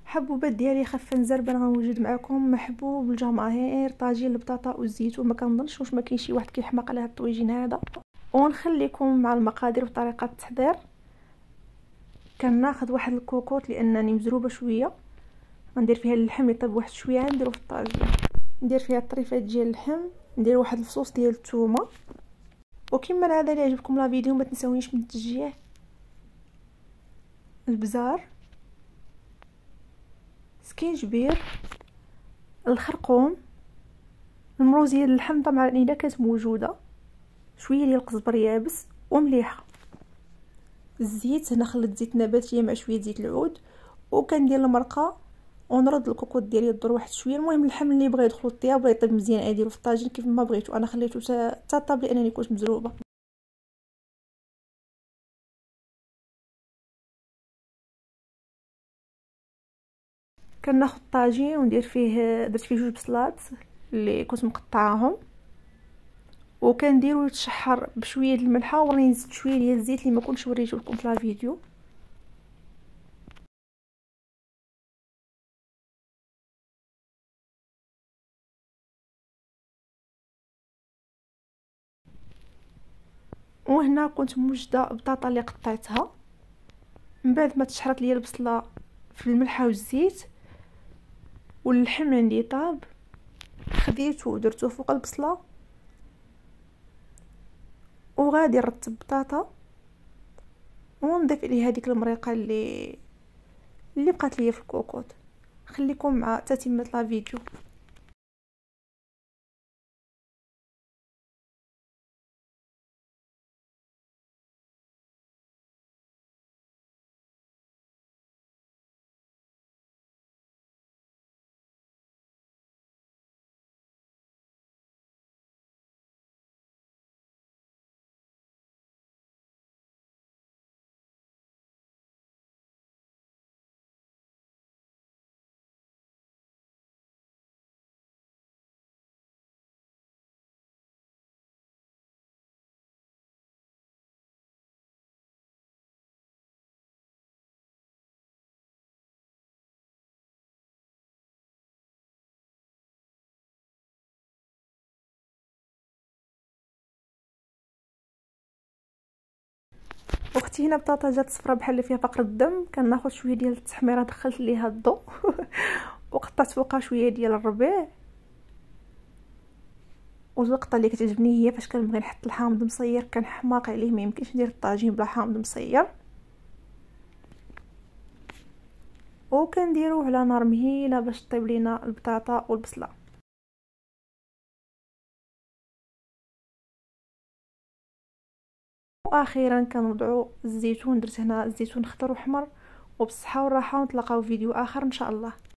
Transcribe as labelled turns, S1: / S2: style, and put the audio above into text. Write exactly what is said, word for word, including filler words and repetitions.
S1: حبوبات ديالي خفه نزربه غنوجد معكم محبوب الجماهير طاجين البطاطا والزيتون. ما كنظنش واش ما كاين شي واحد كيحماق على هذا الطويجين هذا. ونخليكم مع المقادير وطريقه التحضير. كناخذ واحد الكوكوط لانني مزروبه شويه، غندير فيها اللحم يطيب واحد شويه، نديرو في الطاجين، ندير فيها الطريفات ديال اللحم، ندير واحد الفصوص ديال الثومه. وكما العاده اللي عجبكم لا فيديو ما تنساونيش من التشجيع، البزار، سكينجبير، الخرقوم، المروزيه ديال اللحم طبعا اذا كانت موجوده، شويه ديال القزبر يابس ومليحه، الزيت هنا خليت زيت نباتيه مع شويه زيت العود، وكندير المرقه ونرد الكوكوط ديالي يدور واحد شويه. المهم اللحم اللي بغى يدخل الطياب ولا يطيب مزيان اديرو في الطاجين كيف ما بغيتو. انا خليته حتى طاب لانني كنت مزروبه. كناخذ الطاجين وندير فيه، درت فيه جوج بصلات اللي كنت مقطعاهم، وكنديرو يتشحر بشويه د الملحه، وراني نزيد شويه ديال الزيت اللي ما كنتش وريته لكم في لا فيديو. وهنا كنت موجده بطاطا اللي قطعتها من بعد ما تشحرت ليا البصله في الملحه والزيت واللحم عندي طاب، خديته ودرته فوق البصله وغادي نرتب بطاطا ونضيف اليه هذيك المريقه اللي اللي بقات ليا في الكوكوط. خليكم مع تتمه لا فيديو. اختي هنا بطاطا جات صفرا بحال اللي فيها فقر الدم، كناخذ شويه ديال التحميره دخلت ليها الضوء وقطعت فوقها شويه ديال الربيع. واللقطه اللي كتعجبني هي فاش كنبغي نحط الحامض مصير كنحماق عليه، ما يمكنش ندير الطاجين بلا حامض مصير. وكنديروه على نار مهيله باش طيب لينا البطاطا والبصله. واخيرا كنوضعوا الزيتون، درت هنا الزيتون خضر وحمر. وبالصحه والراحه، ونتلاقاو في فيديو اخر ان شاء الله.